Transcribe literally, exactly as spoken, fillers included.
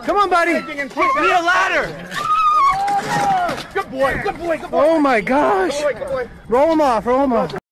Come on, buddy. We need a ladder. Good boy, good boy, good boy. Oh my gosh. Roll him off, roll him off.